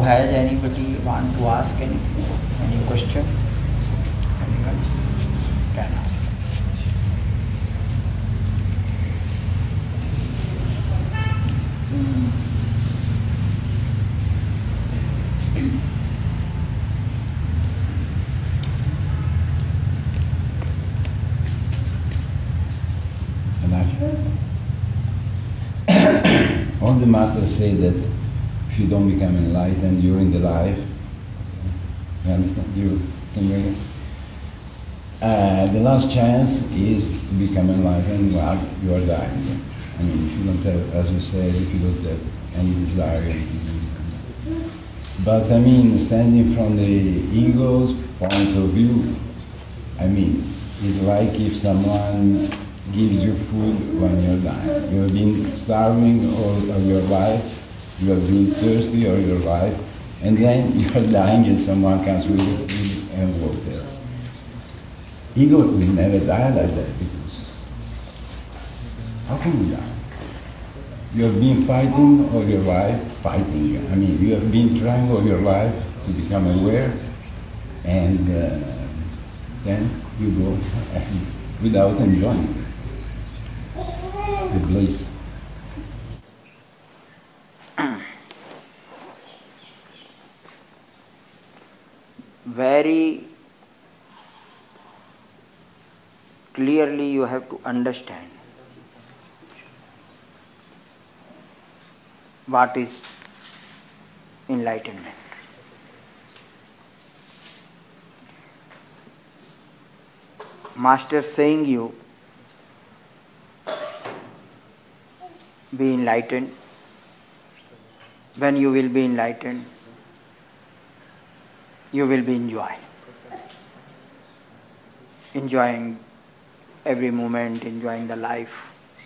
has anybody want to ask anything? Any question? Anyone can ask. All the masters say that if you don't become enlightened during the life, you understand? The last chance is to become enlightened while you are dying. I mean, if you don't have, as you said, if you don't have any desire. But I mean, standing from the ego's point of view, I mean, it's like if someone gives you food when you're dying. You have been starving all of your life, you have been thirsty all your life, and then you are dying and someone comes with you food and water. Ego will never die like that, because how can you die? You have been fighting all your life, fighting. I mean, you have been trying all your life to become aware, and then you go without enjoying the bliss. Very clearly you have to understand what is enlightenment. Master saying you be enlightened. When you will be enlightened, you will be enjoying every moment, enjoying the life.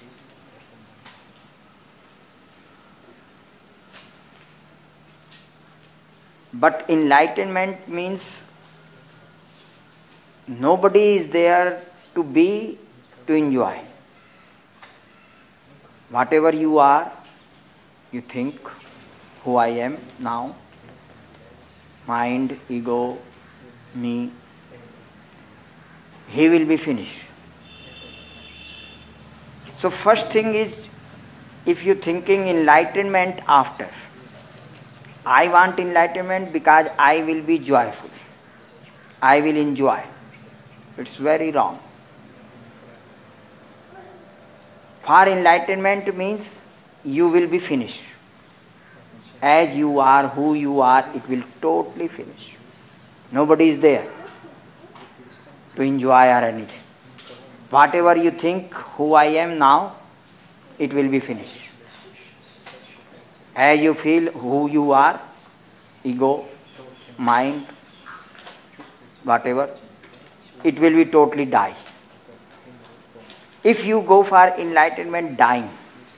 But enlightenment means nobody is there to enjoy. Whatever you are, you think, who I am now, mind, ego, me, he will be finished. So first thing is, if you thinking enlightenment after, I want enlightenment because I will be joyful, I will enjoy. It's very wrong. For enlightenment means you will be finished. As you are, who you are, it will totally finish. Nobody is there to enjoy or anything. Whatever you think, who I am now, it will be finished. As you feel who you are, ego, mind, whatever, it will be totally die. If you go for enlightenment dying,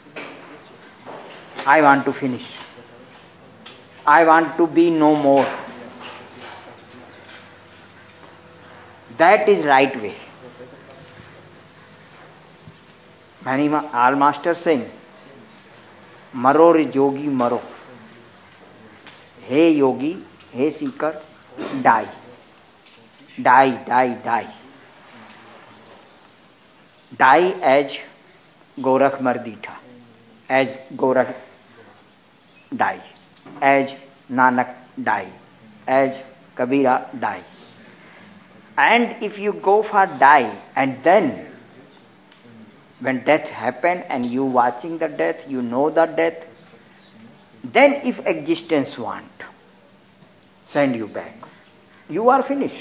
I want to finish. I want to be no more. That is right way. All masters saying, Maro re yogi maro. Hey yogi, hey seeker, die. Die, die, die. Die as Gorakh Marditha, as Gorakh die, as Nanak die, as Kabira die. And if you go for die, and then when death happened and you watching the death, you know the death, then if existence want, send you back. You are finished.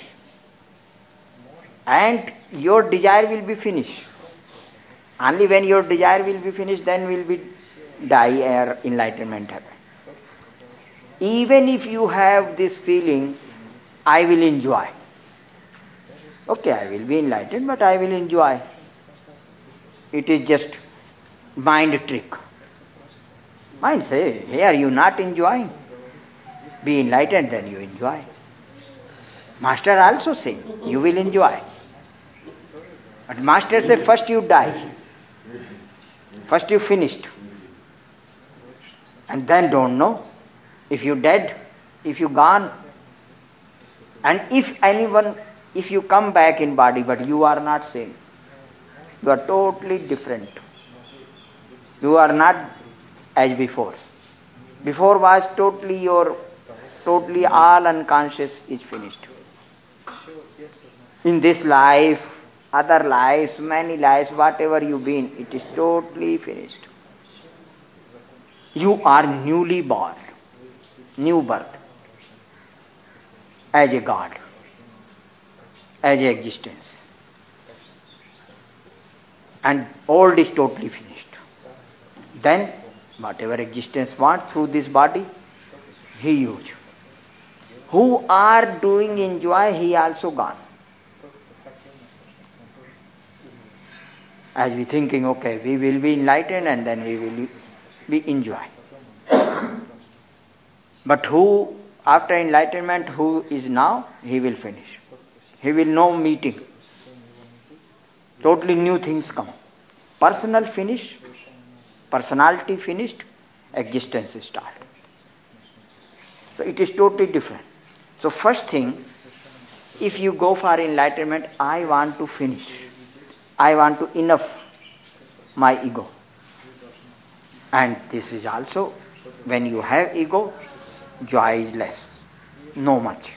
And your desire will be finished. Only when your desire will be finished, then will be die or enlightenment happen. Even if you have this feeling, I will enjoy. Okay, I will be enlightened, but I will enjoy. It is just mind trick. Mind say, here you not enjoying. Be enlightened, then you enjoy. Master also say, you will enjoy. But master say, first you die. First you finished. And then don't know. If you dead, If you gone, and if you come back in body, but you are not same. You are totally different. You are not as before. Before was totally all unconscious is finished. In this life, other lives, many lives, whatever you've been, it is totally finished. You are newly born, new birth, as a God, as a existence. And old is totally finished. Then, whatever existence wants through this body, he use. Who are doing enjoy, he also gone. As we thinking, okay, we will be enlightened and then we will be enjoy. But who, after enlightenment, who is now, he will finish. He will no meeting. Totally new things come. Personal finish, personality finished, existence start. So it is totally different. So first thing, if you go for enlightenment, I want to finish. I want to enough my ego. And this is also, when you have ego, joy is less, no much.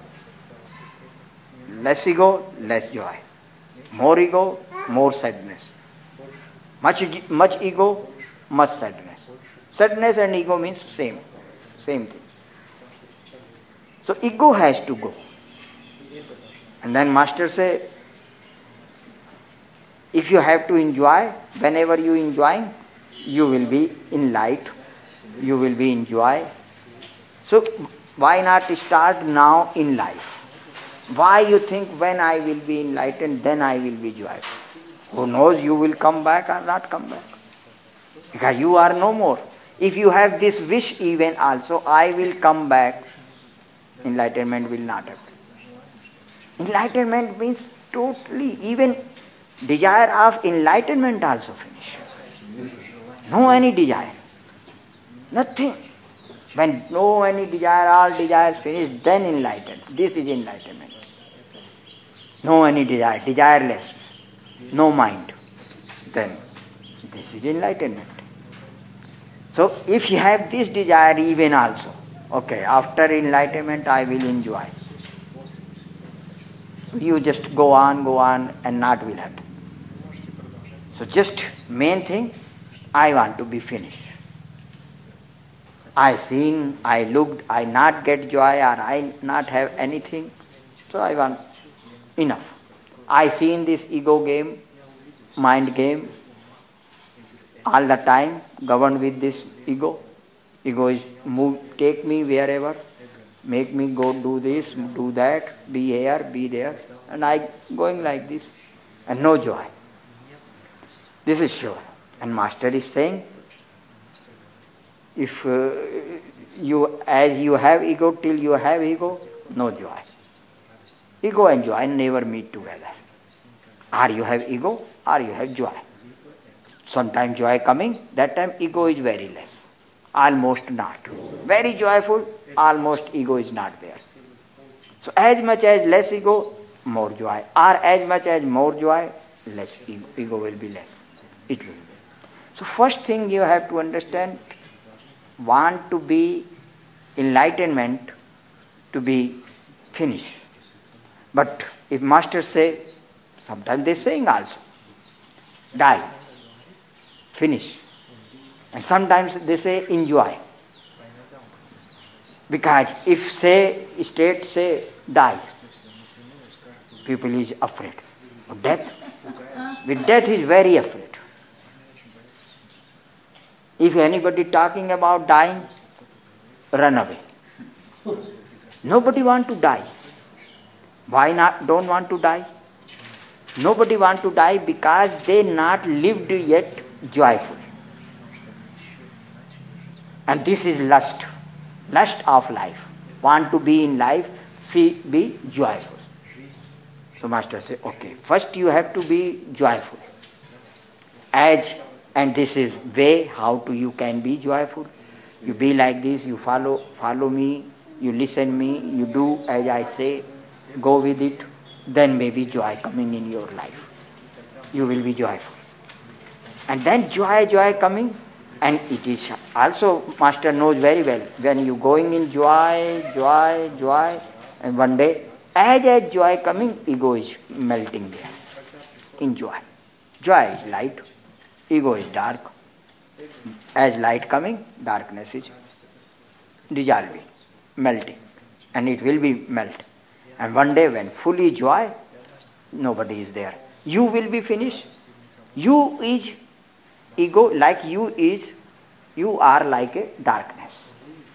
Less ego, less joy. More ego, more sadness. Much ego, much sadness. Sadness and ego means same thing. So ego has to go. And then master say, if you have to enjoy, whenever you enjoying, you will be in light, you will be in joy. So why not start now in life? Why you think when I will be enlightened, then I will be joyful? Who knows you will come back or not come back? Because you are no more. If you have this wish even also, I will come back, enlightenment will not happen. Enlightenment means totally, even desire of enlightenment also finish. No any desire. Nothing. When no any desire, all desires finish, then enlightened. This is enlightenment. No any desire, desireless, no mind. Then this is enlightenment. So if you have this desire even also, okay, after enlightenment I will enjoy. So you just go on and not will happen. So just main thing, I want to be finished. I seen, I looked, I not get joy or I not have anything. So I want enough. I seen this ego game, mind game, all the time governed with this ego. Ego is take me wherever, make me go do this, do that, be here, be there, and I going like this, and no joy. This is sure. And master is saying, if as you have ego, till you have ego, no joy. Ego and joy never meet together. Or you have ego, or you have joy. Sometimes joy coming, that time ego is very less. Almost not. Very joyful, almost ego is not there. So as much as less ego, more joy. Or as much as more joy, less ego. Ego will be less. It will be. So first thing you have to understand, want to be enlightenment, to be finished. But if masters say, sometimes they saying also, die, finish. And sometimes they say enjoy. Because if state say die, people is afraid of death. With death is very afraid. If anybody talking about dying, run away. Nobody want to die. Why not don't want to die? Nobody want to die because they not lived yet joyful. And this is lust of life. Want to be in life, be joyful. So master say, okay, first you have to be joyful. And this is way how you can be joyful. You be like this, you follow me, you listen me, you do as I say, go with it, then maybe joy coming in your life. You will be joyful. And then joy coming, and it is also, Master knows very well, when you going in joy, and one day, as joy coming, ego is melting there in joy. Joy is light, ego is dark. As light coming, darkness is dissolving, melting, and it will be melt. And one day when fully joy, nobody is there. You will be finished. You is ego, like you are like a darkness.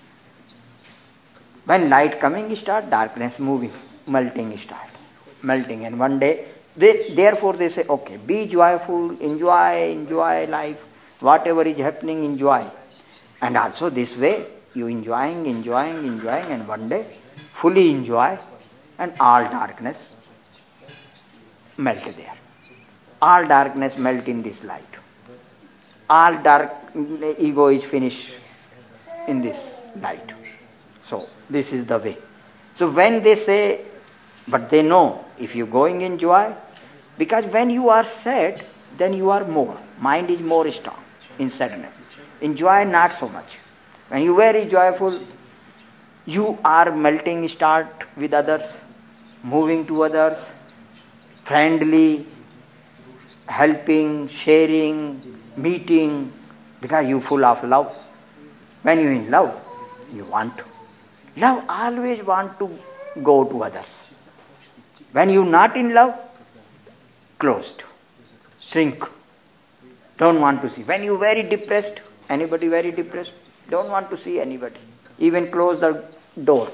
When light coming start, darkness moving, melting start, melting. And one day, therefore they say, okay, be joyful, enjoy life, whatever is happening, enjoy. And also this way, you enjoying, and one day, fully enjoy, and all darkness melt there. All darkness melt in this light. All dark ego is finished in this light. So this is the way. So when they say, but they know if you going in joy, because when you are sad, then you are more. Mind is more strong in sadness. In joy, not so much. When you are very joyful, you are melting start with others, moving to others, friendly, helping, sharing, meeting, because you full of love. When you in love, you want to. Love always want to go to others. When you not in love, closed, shrink, don't want to see. When you very depressed, anybody very depressed, don't want to see anybody. Even close the door.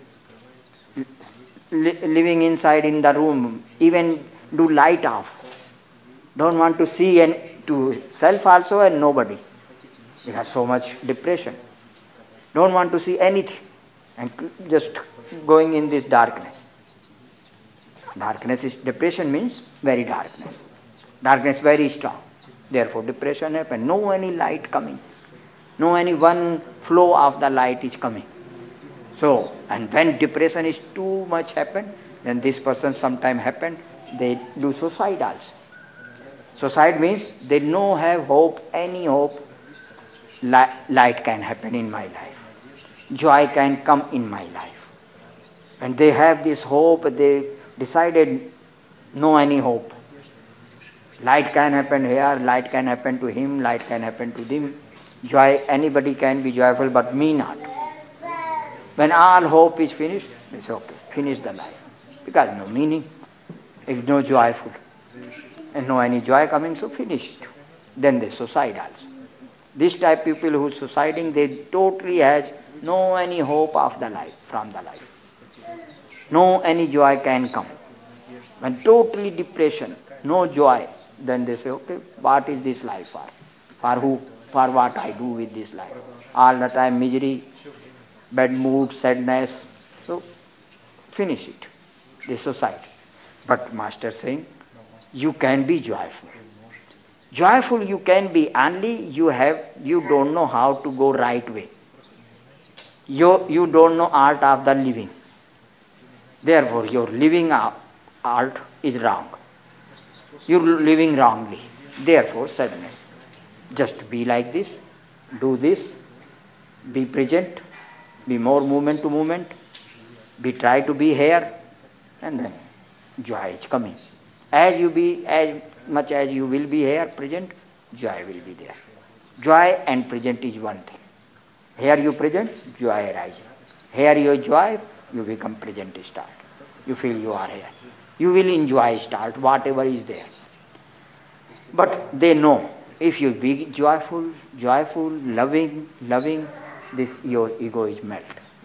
Living inside in the room, even do light off. Don't want to see and to self also and nobody. You have so much depression. Don't want to see anything and just going in this darkness. Darkness is, depression means very darkness. Darkness very strong. Therefore depression happens. No any light coming. No any one flow of the light is coming. So, and when depression is too much happen, then this person sometime happen, they do suicide also. Suicide means they no have hope, any hope. Light can happen in my life. Joy can come in my life. And they have this hope, they decided no any hope. Light can happen here, light can happen to him, light can happen to them. Joy, anybody can be joyful, but me not. When all hope is finished, they say, okay, finish the life. Because no meaning, if no joyful, and no any joy coming, so finish it. Then they suicide also. This type people who suiciding, they totally has no any hope of the life, from the life. No any joy can come. When totally depression, no joy, then they say, okay, what is this life for? For who? For what I do with this life? All the time misery, bad mood, sadness. So finish it. They suicide. But Master saying, you can be joyful. Joyful you can be, only you don't know how to go right way. You don't know art of the living. Therefore your living art is wrong. You're living wrongly. Therefore sadness. Just be like this, do this, be present, be more moment to moment, try to be here, and then joy is coming. As you be, as much as you will be here present, joy will be there. Joy and present is one thing. Here you present, joy arises. Here you joy, you become present start. You feel you are here. You will enjoy start, whatever is there. But they know, if you be joyful, loving, this your ego is melt.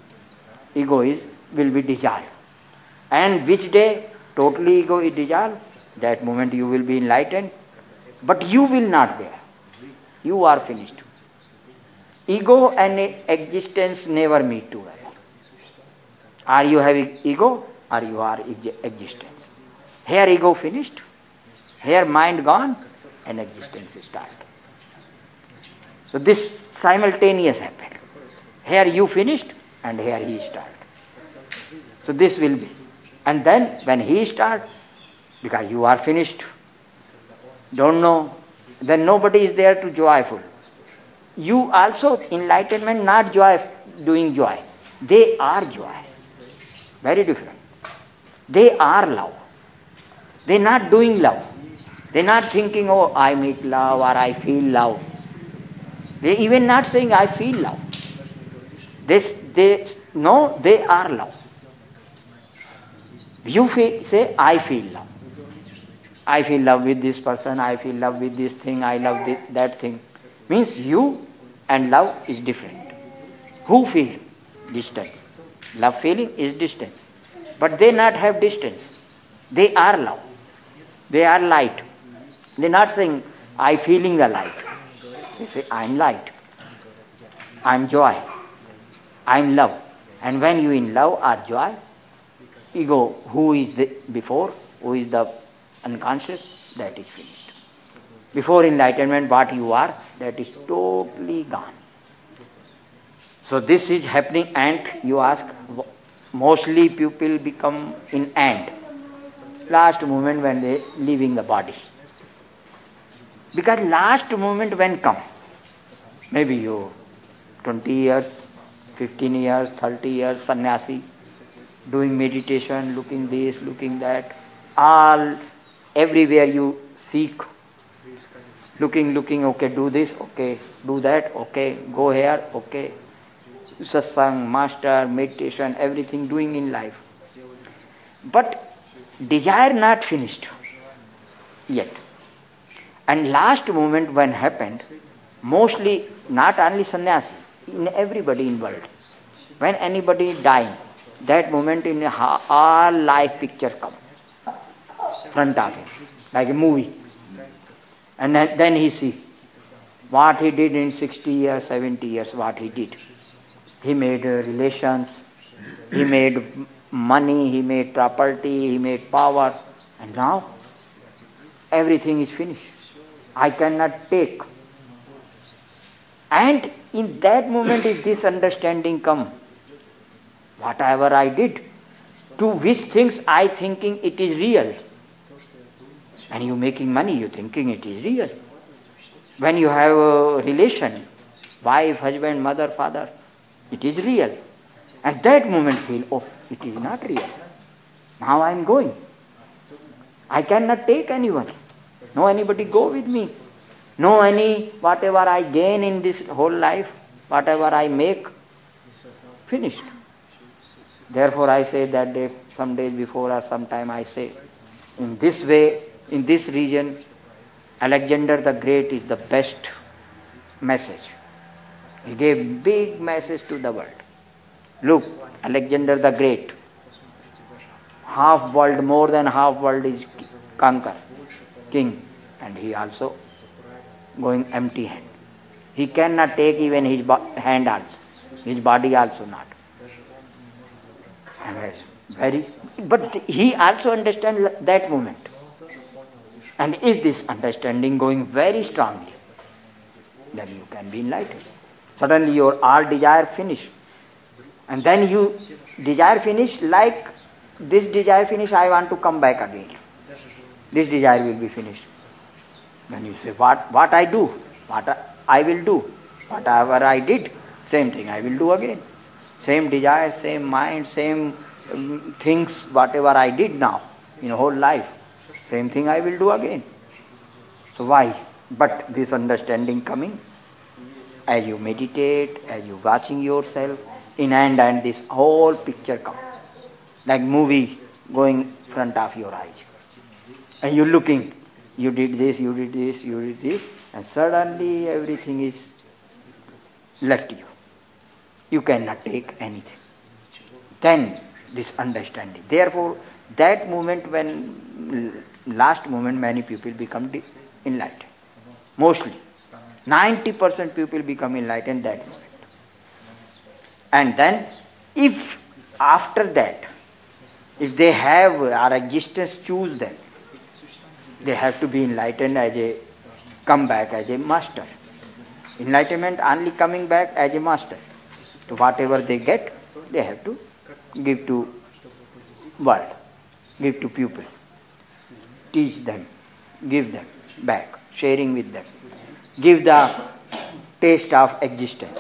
Will be dissolved. And which day totally ego is dissolved, that moment you will be enlightened, but you will not there. You are finished. Ego and existence never meet together. Are you having ego or you are existence? Here ego finished, here mind gone, and existence start. So this simultaneous happened. Here you finished and here he started. So this will be. And then when he start, because you are finished, don't know, then nobody is there to joyful. You also, enlightenment, not joy, doing joy. They are joy. Very different. They are love. They not doing love. They not thinking, oh, I make love or I feel love. They even not saying I feel love. No, they are love. You say I feel love. I feel love with this person, I feel love with this thing, I love that thing. Means you and love is different. Who feel? Distance. Love feeling is distance. But they not have distance. They are love. They are light. They are not saying, I feeling the light. They say, I am light. I am joy. I am love. And when you in love or joy, ego, who is the before, who is the unconscious, that is finished. Before enlightenment, what you are, that is totally gone. So this is happening, and you ask, mostly people become in end, last moment when they leaving the body. Because last moment when come, maybe you 20 years, 15 years, 30 years, sannyasi, doing meditation, looking this, looking that, all everywhere you seek, looking, okay, do this, okay, do that, okay, go here, okay, satsang, master, meditation, everything doing in life. But desire not finished yet. And last moment when happened, mostly not only sannyasi, in everybody in world, when anybody dying, that moment in all life picture come front of him, like a movie. And then he see what he did in 60 years, 70 years, what he did. He made relations, he made money, he made property, he made power, and now everything is finished. I cannot take. And in that moment, if this understanding come, whatever I did, to which things I thinking it is real. When you making money, you thinking it is real. When you have a relation, wife, husband, mother, father, it is real. At that moment feel, oh, it is not real. Now I am going. I cannot take anyone. No anybody go with me. No any, whatever I gain in this whole life, whatever I make, finished. Therefore I say that day, some days before or sometime I say, in this way, in this region, Alexander the Great is the best message. He gave big message to the world. Look, Alexander the Great, half world, more than half world is conquer, king, and he also going empty hand. He cannot take even his hand also, his body also not. And but he also understands that moment. And if this understanding going very strongly, then you can be enlightened. Suddenly your all desire finish. And then you desire finish, like this desire finish, I want to come back again. This desire will be finished. Then you say, what I do, what I will do, whatever I did, same thing I will do again. Same desire, same mind, same things, whatever I did now in whole life, same thing I will do again. So why? But this understanding coming, as you meditate, as you watching yourself, in and this whole picture comes. Like movie going front of your eyes. And you looking, you did this, you did this, you did this, and suddenly everything is left you. You cannot take anything. Then this understanding. Therefore, that moment when, last moment, many people become enlightened. Mostly. 90% people become enlightened that moment. And then, if after that, if they have, our existence choose them, they have to be enlightened as a, come back as a master. Enlightenment only coming back as a master. So whatever they get, they have to give to world. Give to people. Teach them. Give them back. Sharing with them. Give the taste of existence.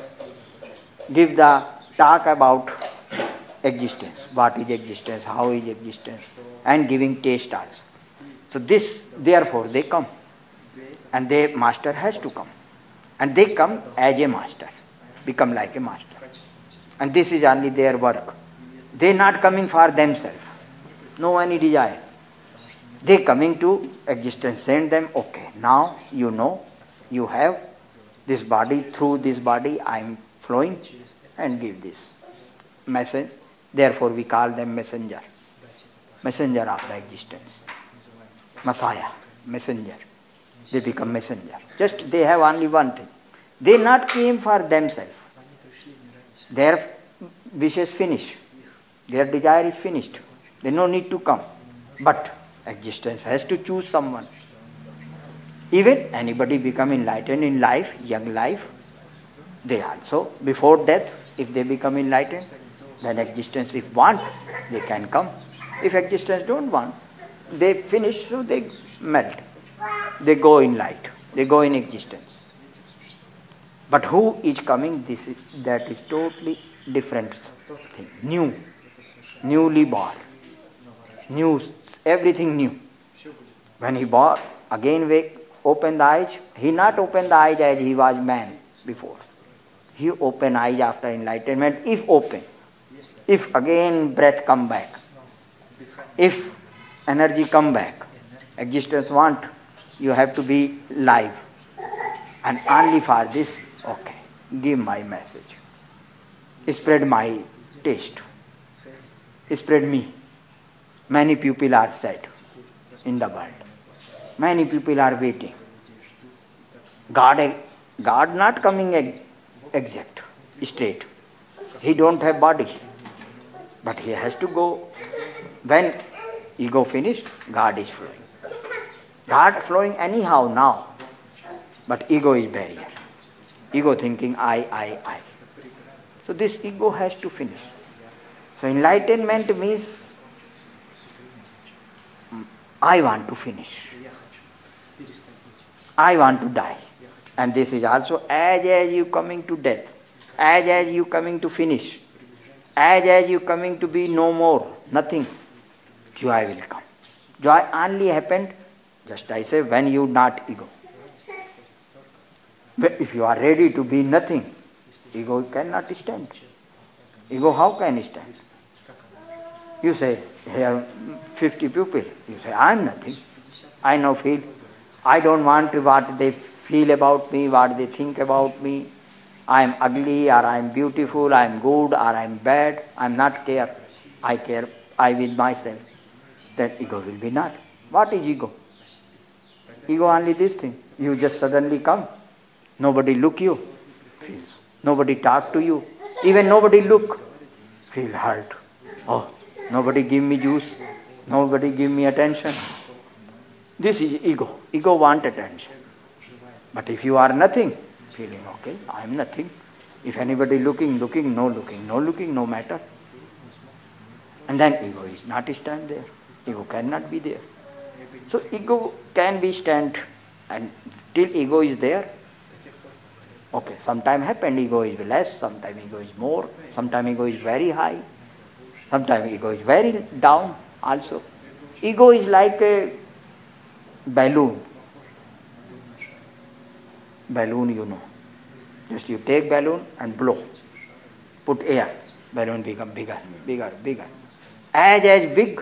Give the talk about existence. What is existence? How is existence? And giving taste also. So this, therefore, they come. And their master has to come. And they come as a master. Become like a master. And this is only their work. They are not coming for themselves. No any desire. They coming to existence. Send them, okay, now you know, you have this body, through this body I am flowing, and give this message. Therefore we call them messenger. Messenger of the existence. Messiah, messenger. They become messenger. Just they have only one thing. They not came for themselves. Their wishes finished. Their desire is finished. They no need to come. But existence has to choose someone. Even anybody become enlightened in life, young life, they also, before death, if they become enlightened, then existence, if want, they can come. If existence don't want, they finish, so they melt. They go in light. They go in existence. But who is coming, that is totally different thing. New. Newly born. New, everything new. When he born, again open the eyes. He not open the eyes as he was man before. He open eyes after enlightenment, if open. If again breath come back. If energy come back. Existence want, you have to be live. And only for this, okay, give my message. Spread my taste. Spread me. Many people are sad in the world. Many people are waiting. God not coming exact, straight. He don't have body. But he has to go. When ego finished, God is flowing. God flowing anyhow now. But ego is barrier. Ego thinking I. So this ego has to finish. So enlightenment means I want to finish. I want to die. And this is also as you coming to death, as you coming to finish, as you coming to be no more, nothing, joy will come. Joy only happened, just I say, when you not ego. But if you are ready to be nothing, ego cannot stand. Ego how can stand? You say, here 50 people. You say, I am nothing. I now feel. I don't want what they feel about me, what they think about me. I am ugly, or I am beautiful, I am good, or I am bad. I am not care. I care, I with myself. That ego will be not. What is ego? Ego only this thing. You just suddenly come. Nobody look you. Feels. Nobody talk to you. Even nobody look. Feel hurt. Oh, nobody give me juice. Nobody give me attention. This is ego. Ego want attention. But if you are nothing, feeling okay, I am nothing. If anybody looking, no matter. And then ego is not stand there. Ego cannot be there. So ego can be stand, and till ego is there, okay, sometime happen ego is less, sometime ego is more, sometime ego is very high, sometime ego is very down also. Ego is like a balloon. Balloon, you know. Just you take balloon and blow. Put air. Balloon become bigger. As big,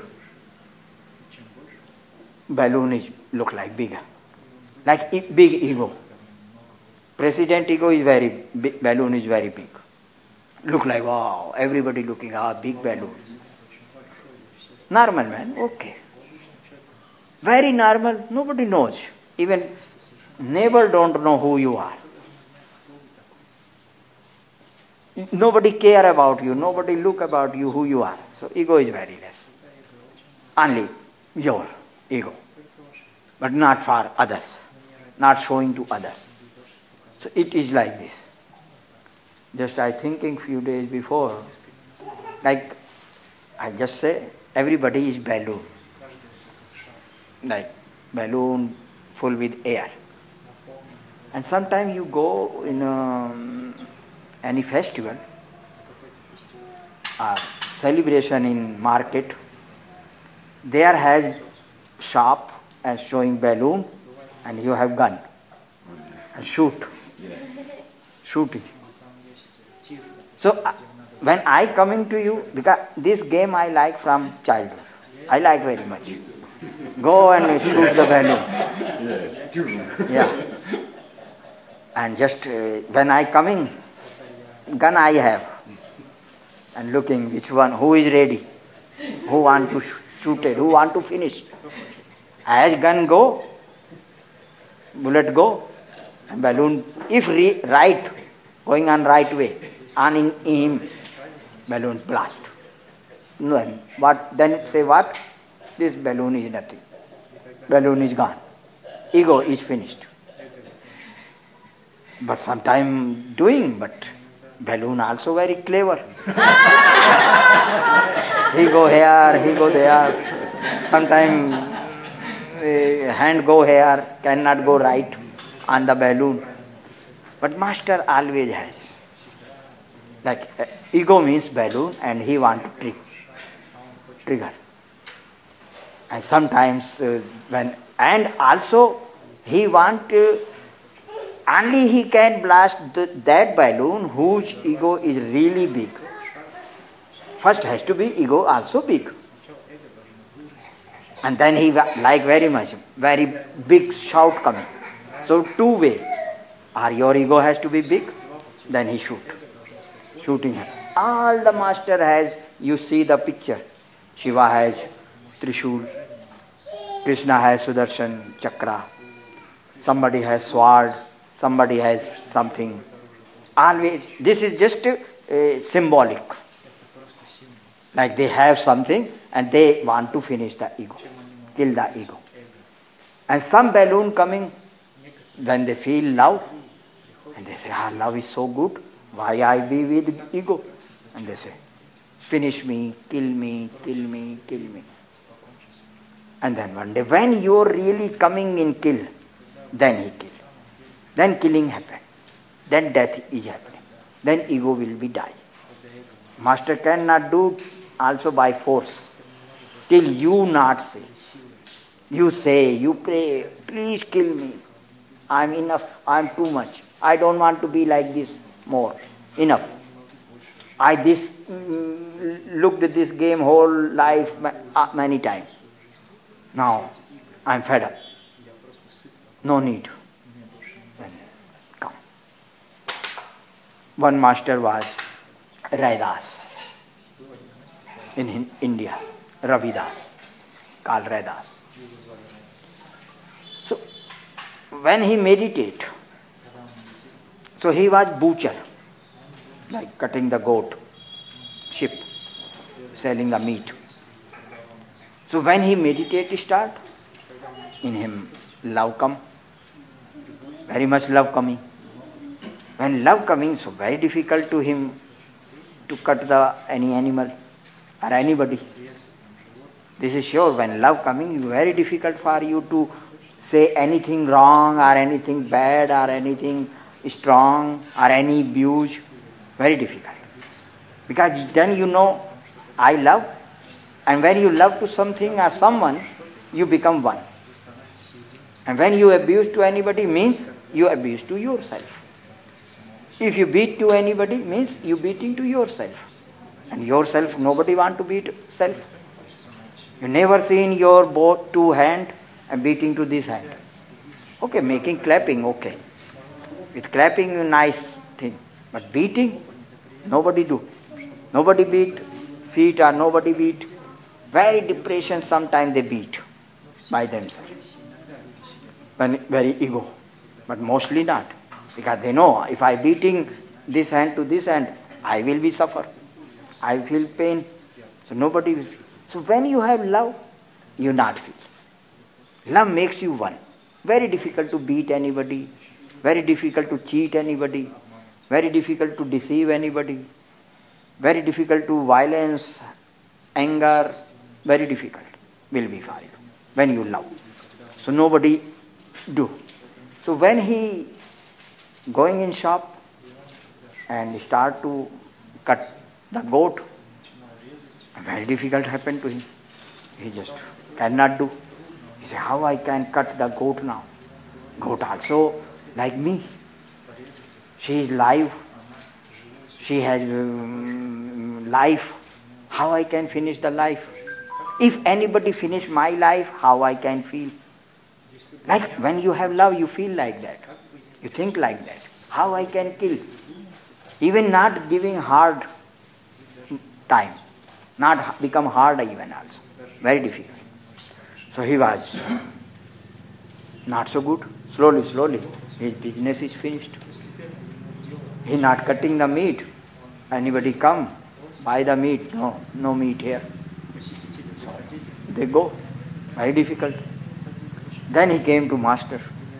balloon is look like bigger. Like big ego. President ego is very big, balloon is very big. Look like, wow, everybody looking, big balloon. Normal man, okay. Very normal, nobody knows. Even neighbor don't know who you are. Nobody care about you, nobody look about you, who you are. So ego is very less. Only your ego. But not for others. Not showing to others. So it is like this. Just I thinking few days before, like I just say, everybody is balloon, like balloon full with air. And sometimes you go in any festival or celebration in market, there has shop and showing balloon, and you have gun and shooting. So when I coming to you, because this game I like from childhood, I like very much. Go and shoot the balloon. Yeah. And just when I coming, gun I have, and looking which one, who is ready, who want to shoot it, who want to finish. As gun go, bullet go, and balloon, if right, going on right way, and in him, balloon blast. Then say what? This balloon is nothing. Balloon is gone. Ego is finished. But sometime doing, but balloon also very clever. He go here, he go there. Sometime hand go here, cannot go right on the balloon. But master always has. Like ego means balloon, and he want to trigger. And sometimes and also he want only he can blast that balloon whose ego is really big. First has to be ego also big. And then he like very much, very big shout coming. So two way. Or your ego has to be big, then he shooting him. All the master has, you see the picture. Shiva has Trishul, Krishna has Sudarshan Chakra, somebody has sword, somebody has something. Always, this is just symbolic. Like they have something and they want to finish the ego, kill the ego. And some balloon coming, when they feel love, and they say, love is so good, why I be with ego? And they say, finish me, kill me, kill me, kill me. And then one day, when you're really coming in kill, then he kill. Then killing happen. Then death is happening. Then ego will be die. Master cannot do also by force. Till you not say. You say, you pray, please kill me. I'm enough, I'm too much. I don't want to be like this more. Enough. I looked at this game whole life many times. Now I'm fed up. No need. Then come. One master was Raidas in India. Ravidas, called Raidas. So when he meditate, so he was butcher, like cutting the goat, sheep, selling the meat. So when he meditate start, in him love come, very much love coming. When love coming, so very difficult to him to cut any animal or anybody. This is sure, when love coming, very difficult for you to say anything wrong or anything bad or anything strong or any abuse. Very difficult. Because then you know, I love, and when you love to something or someone, you become one. And when you abuse to anybody, means you abuse to yourself. If you beat to anybody, means you beating to yourself. And yourself, nobody want to beat self. You never seen your both two hand and beating to this hand. Okay, making clapping, okay. With clapping, a nice thing. But beating, nobody do. Nobody beat feet or nobody beat. Very depression, sometimes they beat by themselves. Very ego. But mostly not. Because they know, if I beating this hand to this hand, I will be suffer. I feel pain. So nobody will feel. So when you have love, you not feel. Love makes you one. Very difficult to beat anybody. Very difficult to cheat anybody. Very difficult to deceive anybody. Very difficult to violence, anger, very difficult will be for you when you love. So nobody do. So when he going in shop and start to cut the goat, very difficult happened to him. He just cannot do. He said, how I can cut the goat now? Goat also like me. She is live. She has life. How I can finish the life? If anybody finish my life, how I can feel? Like when you have love, you feel like that. You think like that. How I can kill? Even not giving hard time. Not become hard even also. Very difficult. So he was not so good. Slowly, his business is finished. He not cutting the meat. Anybody come, buy the meat. No meat here. So they go. Very difficult. Then he came to master.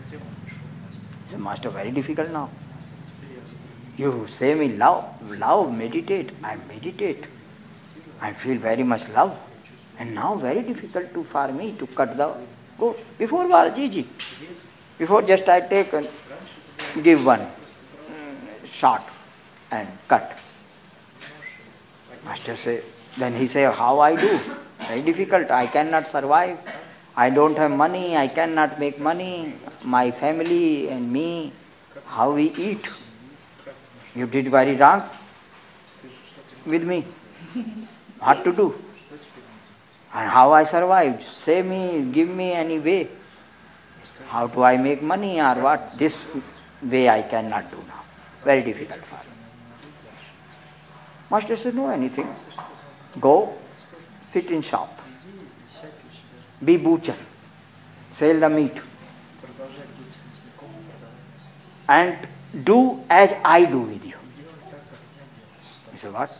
He said, Master, very difficult now. You say me love, meditate. I meditate. I feel very much love. And now very difficult for me to cut the goat. Before was easy. Before just I take and give one shot and cut. Master say, then he say, how I do? Very difficult. I cannot survive. I don't have money. I cannot make money. My family and me, how we eat. You did very wrong with me. What to do? And how I survived? Say me, give me any way. How do I make money or what? This way I cannot do now. Very difficult for me. Master said, no anything. Go, sit in shop. Be butcher. Sell the meat. And do as I do with you. He said, what?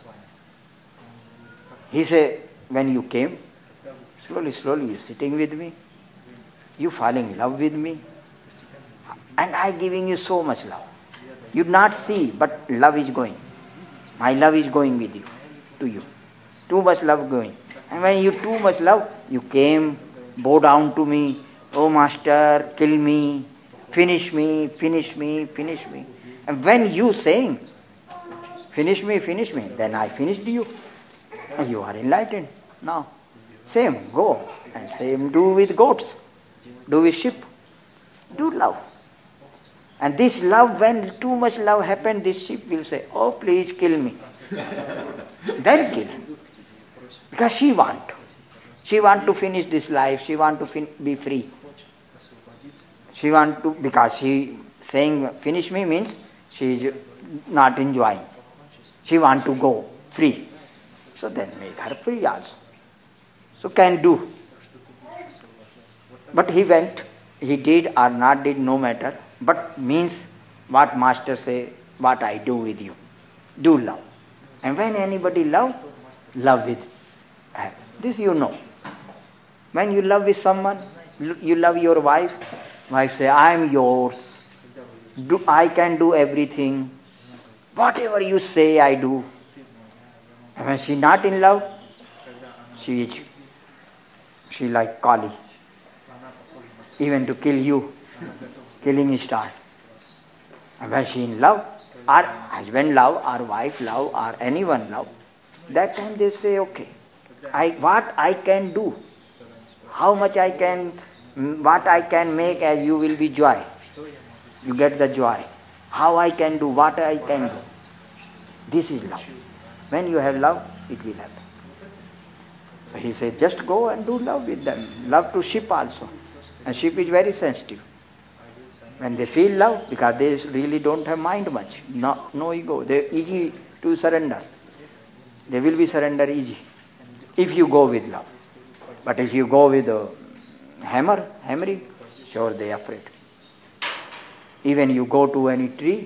He said, when you came, slowly you sitting with me, you falling in love with me, and I giving you so much love. You not see, but love is going. My love is going with you, to you. Too much love going. And when you too much love, you came, bow down to me, oh master, kill me, finish me. And when you saying, finish me, then I finished you. And you are enlightened now. Same, go. And same do with goats. Do with sheep. Do love. And this love, when too much love happens, this sheep will say, oh please kill me. Then kill. Because she want. She want to finish this life. She want to be free. She want to, because she saying finish me means she is not enjoying. She want to go free. So then make her free also. So can do. But he went, he did or not did, no matter. But means what master say, what I do with you. Do love. And when anybody love with her. This you know. When you love with someone, you love your wife, wife say, I am yours. I can do everything. Whatever you say, I do. And when she not in love, she like Kali. Even to kill you, killing start. And when she in love, or husband love, or wife love, or anyone love, that time they say, okay, what I can do, how much I can, what I can make as you will be joy. You get the joy. How I can do, what I can do. This is love. When you have love, it will happen. So he said, just go and do love with them. Love to sheep also. And sheep is very sensitive. When they feel love, because they really don't have mind much, no ego, they are easy to surrender. They will be surrender easy if you go with love. But if you go with hammering, sure they are afraid. Even you go to any tree,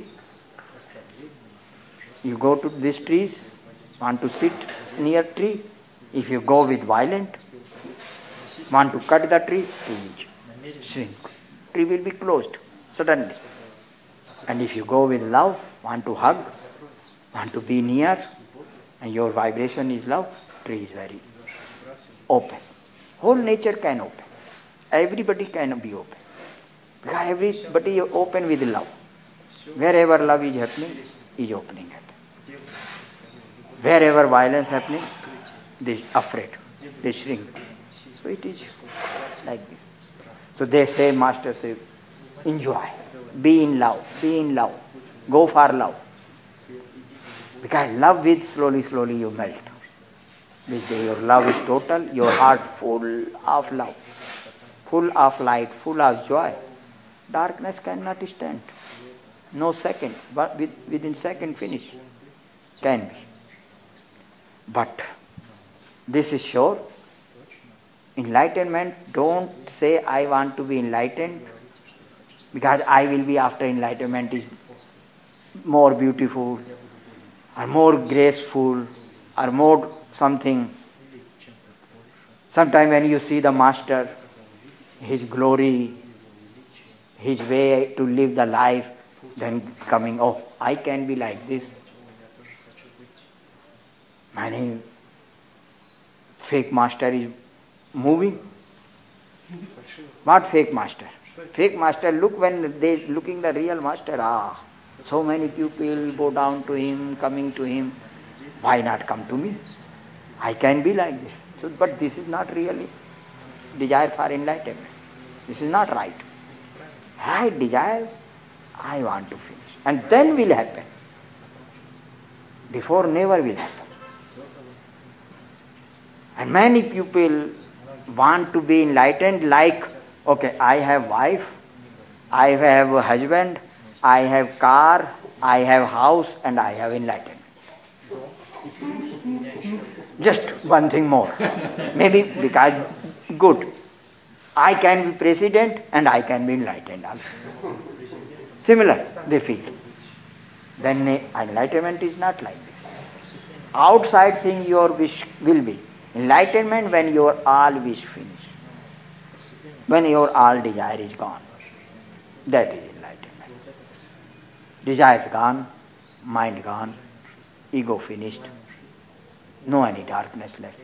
you go to these trees, want to sit near tree, if you go with violent, want to cut the tree, tree will shrink. Tree will be closed suddenly. And if you go with love, want to hug, want to be near, and your vibration is love, tree is very open. Whole nature can open. Everybody can be open. Because everybody open with love. Wherever love is happening, is opening happen. Wherever violence happening, they afraid. They shrink. So it is like this. So they say, Master say, enjoy. Be in love. Be in love. Go for love. Because love with slowly you melt. This day your love is total, your heart full of love, full of light, full of joy. Darkness cannot stand. No second, but within second finish. Can be. But this is sure. Enlightenment, don't say I want to be enlightened because I will be after enlightenment is more beautiful or more graceful or more something. Sometimes when you see the Master, his glory, his way to live the life, then coming, oh, I can be like this. Many fake Master is moving. What fake Master? Fake Master, look when they looking the real Master, so many people go down to him, coming to him. Why not come to me? I can be like this. So, but this is not really desire for enlightenment. This is not right. Right desire, I want to finish. And then will happen. Before never will happen. And many people want to be enlightened like, okay, I have wife, I have a husband, I have car, I have house, and I have enlightenment. Just one thing more. Maybe because good. I can be president and I can be enlightened also. Similar, they feel. Then enlightenment is not like this. Outside thing your wish will be. Enlightenment when your all wish finished. When your all desire is gone. That is enlightenment. Desire is gone, mind gone, ego finished. No any darkness left.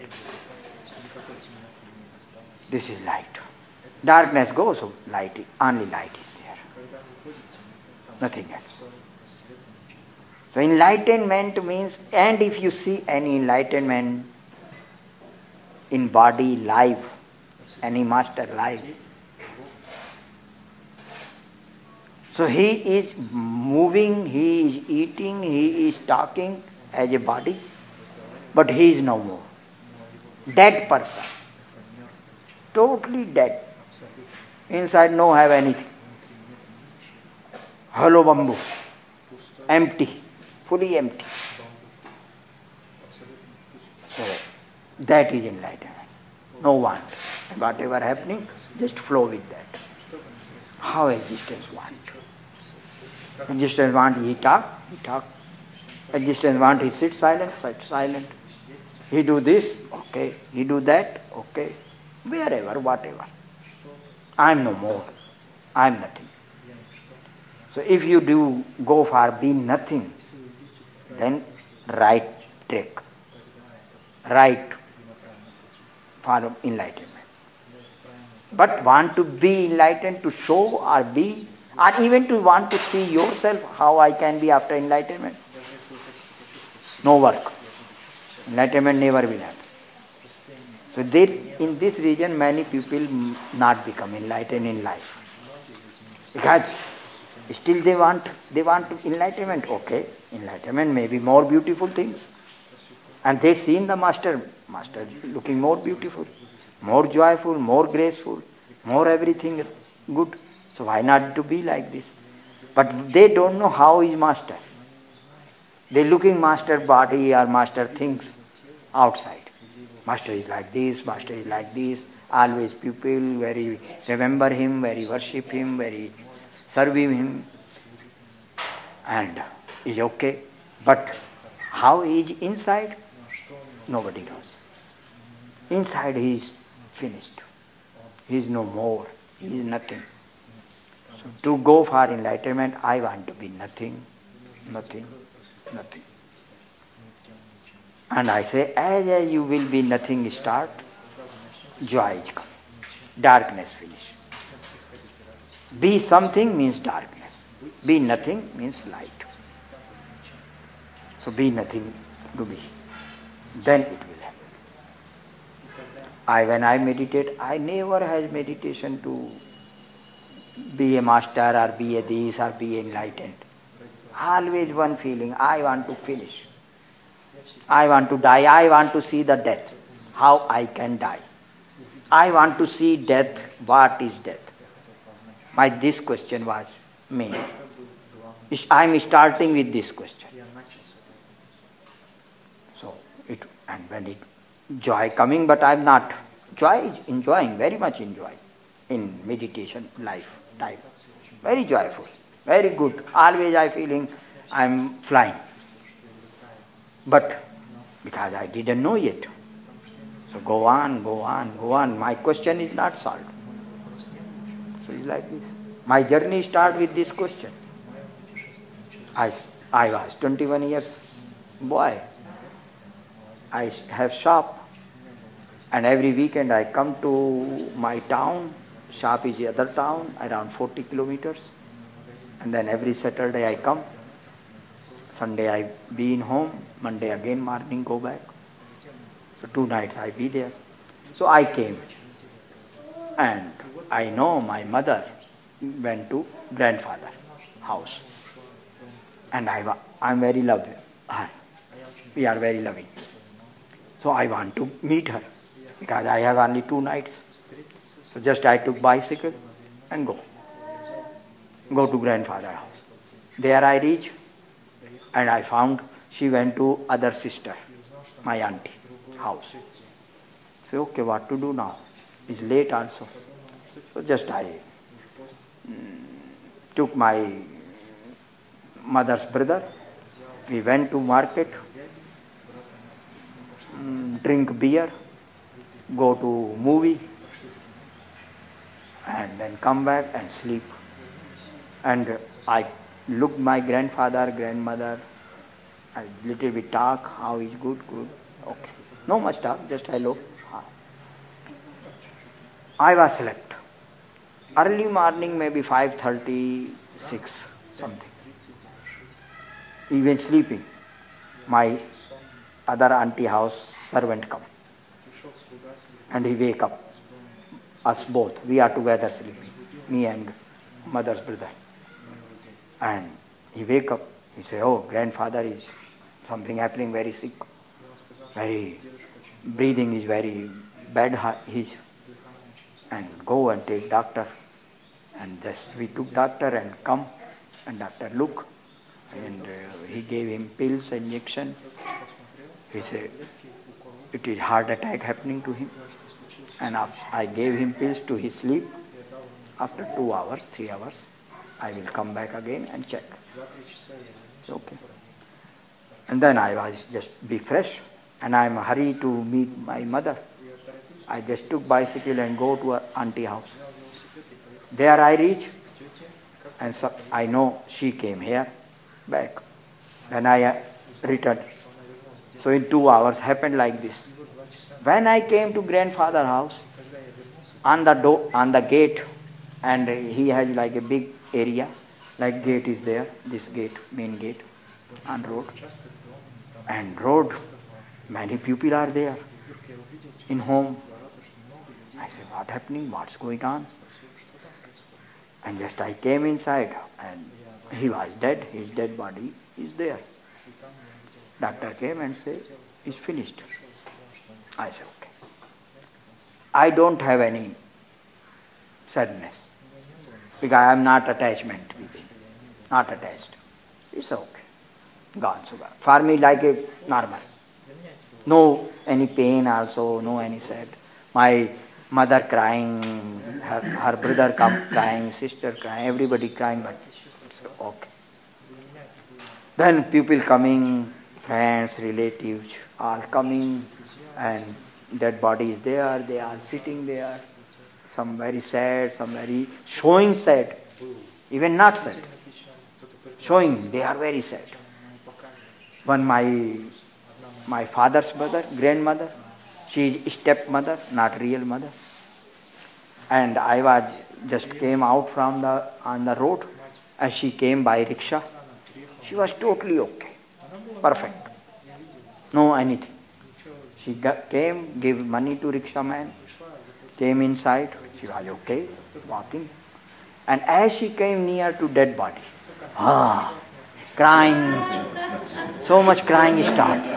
This is light. Darkness goes, so light, only light is there. Nothing else. So enlightenment means, and if you see any enlightenment in body, life, any master life, so he is moving, he is eating, he is talking as a body, but he is no more. Dead person. Totally dead. Inside no have anything. Hollow bamboo. Empty. Fully empty. So that is enlightenment. No want. Whatever happening, just flow with that. How existence want. Existence want, he talk. Existence want, he sit silent. He do this, okay. He do that, okay. Wherever, whatever. I am no more. I am nothing. So if you do go for being nothing, then right track. Right for enlightenment. But want to be enlightened, to show or be, or even to want to see yourself how I can be after enlightenment. No work. Enlightenment never will happen. So in this region many people not become enlightened in life. Because still they want enlightenment. Okay, enlightenment may be more beautiful things. And they seen the master looking more beautiful, more joyful, more graceful, more everything good. So why not to be like this? But they don't know how is master. They looking master body or master things outside. Master is like this, master is like this, always pupil, very remember him, very worship him, very serve him, and is okay. But how he is inside, nobody knows. Inside he is finished. He is no more. He is nothing. So to go for enlightenment, I want to be nothing. And I say, as you will be nothing start, joy is coming. Darkness finish. Be something means darkness. Be nothing means light. So be nothing to be. Then it will happen. When I meditate, I never has meditation to be a master or be a this or be enlightened. Always one feeling, I want to finish. I want to die. I want to see the death. How I can die. I want to see death. What is death? This question was made. I am starting with this question. So, and when it joy coming, but I am not. Joy is enjoying, very much enjoying in meditation life time. Very joyful, very good. Always I feeling I am flying. But because I didn't know yet. So go on, go on, go on. My question is not solved. So it's like this. My journey starts with this question. I was 21 years boy. I have shop. And every weekend I come to my town. Shop is the other town, around 40 kilometers. And then every Saturday I come. Sunday I be in home. Monday again morning go back. So 2 nights I be there. So I came. And I know my mother went to grandfather house. And I'm very loving her. We are very loving. So I want to meet her. Because I have only 2 nights. So just I took bicycle and go to grandfather house. There I reach and I found she went to other sister, my auntie house. So okay, what to do now? It's late also. So just I took my mother's brother. We went to market, drink beer, go to movie, and then come back and sleep. And I looked my grandfather, grandmother, I little bit talk, how is good, okay. No much talk, just hello. I was slept. Early morning, maybe 5:30, 6, something. Even sleeping. My other auntie house servant come. And he wake up. Us both. We are together sleeping. Me and mother's brother. And he wake up. He say, oh, grandfather is something happening, very sick. Very, breathing is very bad. And go and take doctor. And just we took doctor and come. And doctor look. And he gave him pills, injection. He said, it is heart attack happening to him. And I gave him pills to his sleep. After 2 hours, 3 hours, I will come back again and check. Okay. And then I was just be fresh. And I am hurried to meet my mother. I just took bicycle and go to her auntie house. There I reach. And so I know she came here, back. Then I returned. So in 2 hours happened like this. When I came to grandfather house, on the gate, and he has like a big area, like gate is there, this gate, main gate, on road. And road, many people are there, in home. I said, what happening, what's going on? And just I came inside, and he was dead, his dead body is there. Doctor came and said, it's finished. I said, okay. I don't have any sadness because I am not attachment with him. Not attached. It's okay. Gone, so gone. For me, like a normal. No any pain also, no any sad. My mother crying, her brother come crying, sister crying, everybody crying, but it's okay. Then people coming, friends, relatives, all coming, and dead body is there, they are sitting there. Some very sad, some very showing sad, even not sad. Showing, they are very sad. One my father's mother, grandmother, She is stepmother, not real mother. And I was just came out from on the road, and she came by rickshaw. She was totally okay, perfect, no anything. She came, gave money to rickshaw man, came inside. She was okay, walking. And as she came near to dead body, crying, so much crying started.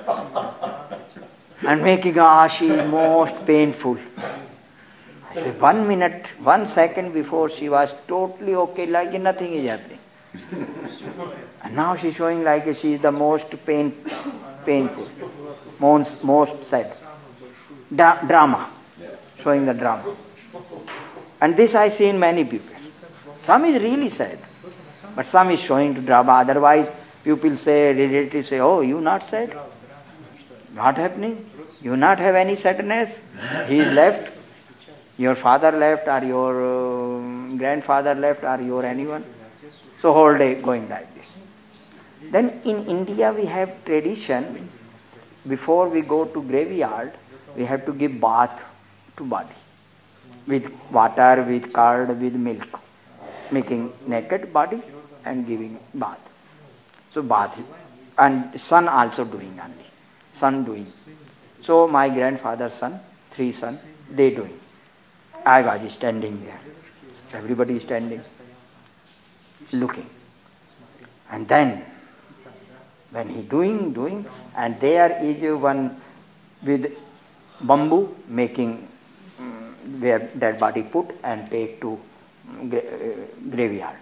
And making she most painful. I said, 1 minute, 1 second before she was totally okay, like nothing is happening. And now she's showing like she is the most painful, most sad. Drama, showing the drama. And this I see in many people. Some is really sad, but some is showing to drama. Otherwise, people say, relatives say, oh, you not sad? Not happening? You not have any sadness? He is left. Your father left, or your grandfather left, or your anyone. So whole day going like this. Then in India we have tradition, before we go to graveyard, we have to give bath to body. With water, with curd, with milk. Making naked body and giving bath. So bath. And son also doing only. Son doing. So my grandfather's son, 3 sons, they doing. I was standing there. Everybody is standing, looking. And then, when he doing, and there is one with bamboo making where dead body put and take to graveyard.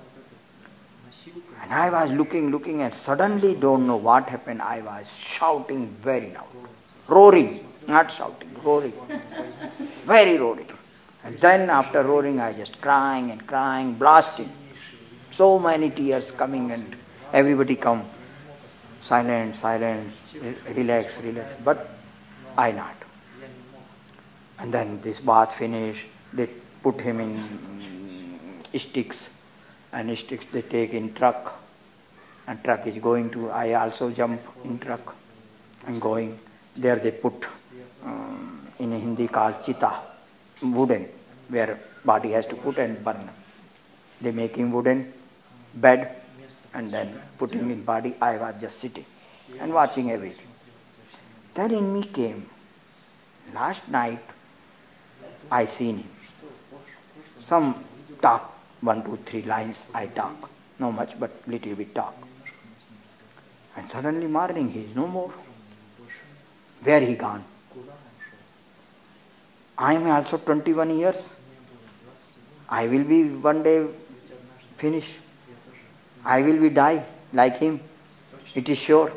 And I was looking, and suddenly don't know what happened. I was shouting very loud. Roaring, not shouting, roaring. Very roaring. And then after roaring, I just crying and crying, blasting. So many tears coming, and everybody come. Silent, relax. But I not. And then this bath finished. They put him in sticks. And sticks they take in truck. And truck is going to, I also jump in truck and going. There they put, in Hindi called chita, wooden, where body has to put and burn. They making wooden bed and then putting in body. I was just sitting and watching everything. Then in me came, last night I seen him. Some talk, 1, 2, 3 lines I talk. No much, but little bit talk. And suddenly morning he is no more. Where he gone? I am also 21 years. I will be one day finish. I will be die like him. It is sure.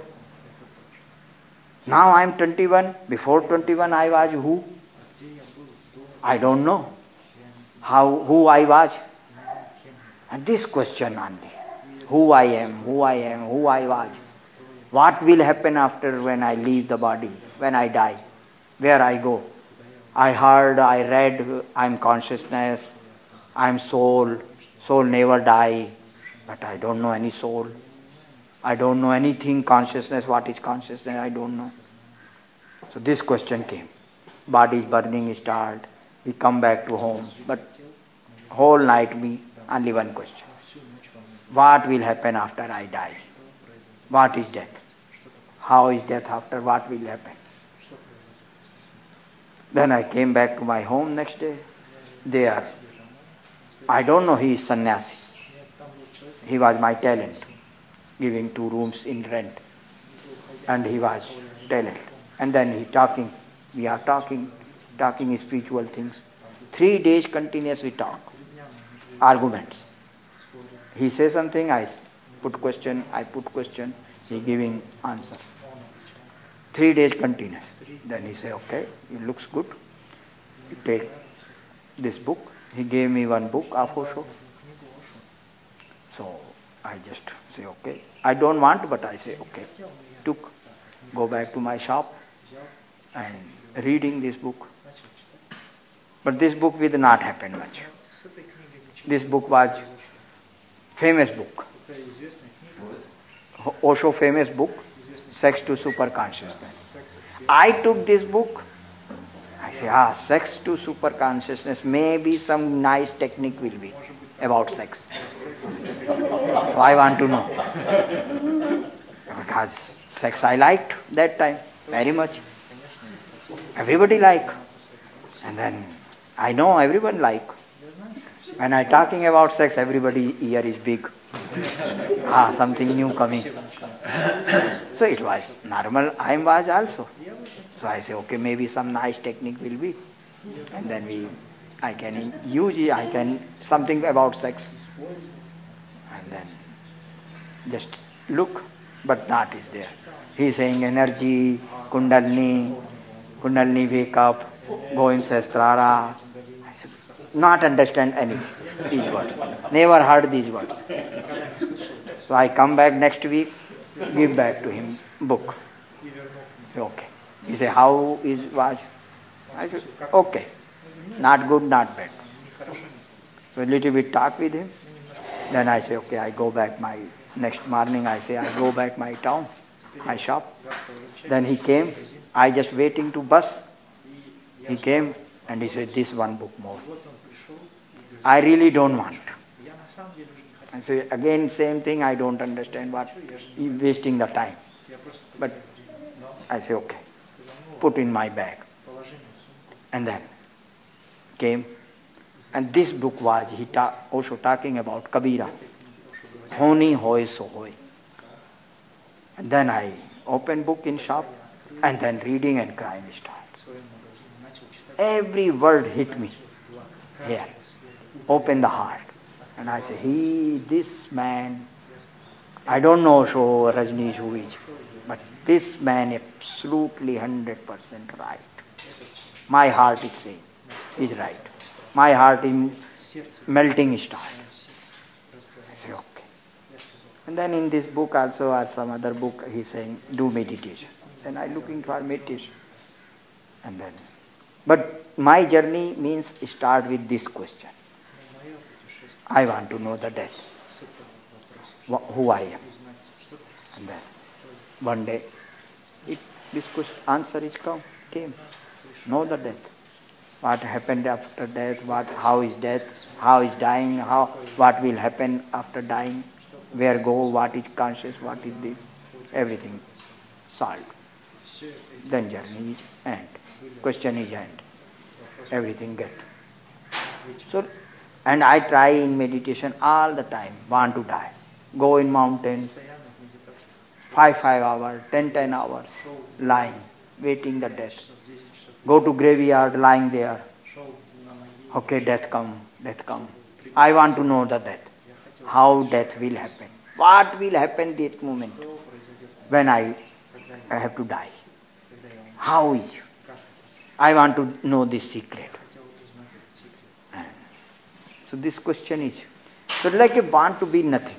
Now I am 21. Before 21 I was who? I don't know. Who I was. And this question only. Who I am, who I was. What will happen after when I leave the body, when I die? Where I go? I heard, I read, I am consciousness, I am soul, soul never die, but I don't know any soul. I don't know anything, consciousness, what is consciousness, I don't know. So this question came. Body is burning, start, we come back to home, but whole night me, only one question. What will happen after I die? What is death? How is death after? What will happen? Then I came back to my home next day. There, I don't know, he is sannyasi. He was my talent, giving 2 rooms in rent. And he was talent. And then he talking, we are talking spiritual things. 3 days continuous we talk, arguments. He says something, I put question, he giving answer. 3 days continuous. Then he say, okay, it looks good. You take this book. He gave me one book of Osho. So I just say, okay. I don't want, but I say, okay. Go back to my shop and reading this book. But this book will not happen much. This book was famous book. Osho famous book, Sex to Super Consciousness. I took this book. I say, sex to super consciousness. Maybe some nice technique will be about sex. So I want to know. Because sex I liked that time very much. Everybody like. And then I know everyone like. When I talking about sex, everybody ear is big. Something new coming. So it was normal. I was also. So I say, okay, maybe some nice technique will be. And then I can use it, I can, something about sex. And then just look, but that is there. He is saying energy, Kundalini wake up, go in Sastrara. I said, not understand anything, these words. Never heard these words. So I come back next week, give back to him book. So okay. He said, how is was? I said, okay. Not good, not bad. So a little bit talk with him. Then I say, okay, I go back next morning I say, I go back my town, my shop. Then he came, I just waiting to bus. He came and he said, this one book more. I really don't want. I say, again, same thing, I don't understand what, wasting the time. But I say, okay, put in my bag. And then came. And this book was, also talking about Kabira. Honi hoy so hoy. And then I open book in shop and then reading and crying starts. Every word hit me here. Open the heart. And I say, this man, I don't know so Rajneesh who is, but this man absolutely 100% right. My heart is saying, is right. My heart is melting start. I say, okay. And then in this book also or some other book, he's saying, do meditation. Then I'm looking for meditation. And then, but my journey means start with this question. I want to know the death. Who I am. And then, one day, this answer is came. Know the death. What happened after death, how is death, how is dying, what will happen after dying, where go, what is conscious, what is this, everything solved. Then journey is end. Question is end. Everything get. So, and I try in meditation all the time, want to die. Go in mountains, 5 hours, 10 hours, lying, waiting the death. Go to graveyard, lying there. Okay, death come. I want to know the death. How death will happen. What will happen that moment when I have to die. How is it? I want to know this secret. And so this question is, so like you want to be nothing.